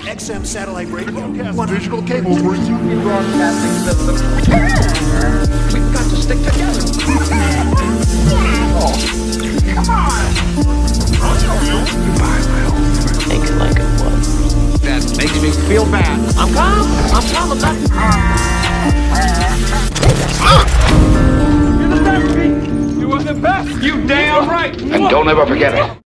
XM satellite radio. One digital cable for TV broadcasting system. We've got to stick together. Oh, come on. Goodbye, my old friend. Make it like it was. That makes me feel bad. I'm calm about it. You're the best, Pete. You are the best. You damn right. And don't ever forget it.